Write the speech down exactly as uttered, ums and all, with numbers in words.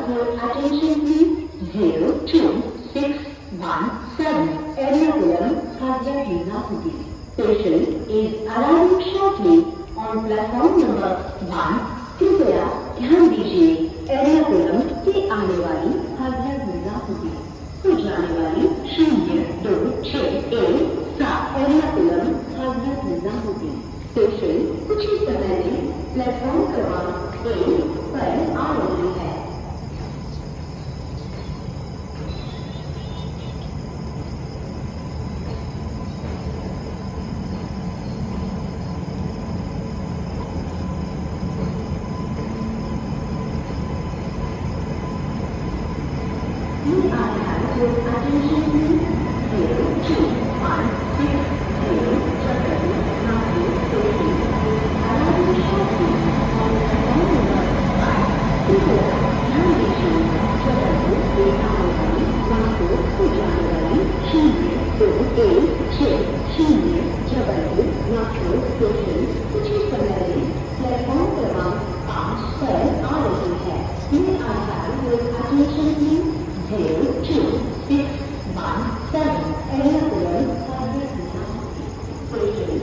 your attention please. zero two six one seven Ernakulam, Hazrat Nizamuddin. Station is arriving shortly on platform number one. कृपया ध्यान दीजिए, एर्नाकुलम से आने वाली हजरत निजामुद्दीन को जाने वाली शून्य दो छह एक सात एर्नाकुलम हजरत निजामुद्दीन स्टेशन कुछ ही समय में प्लेटफॉर्म क्रमांक एक पर आ रही है। Station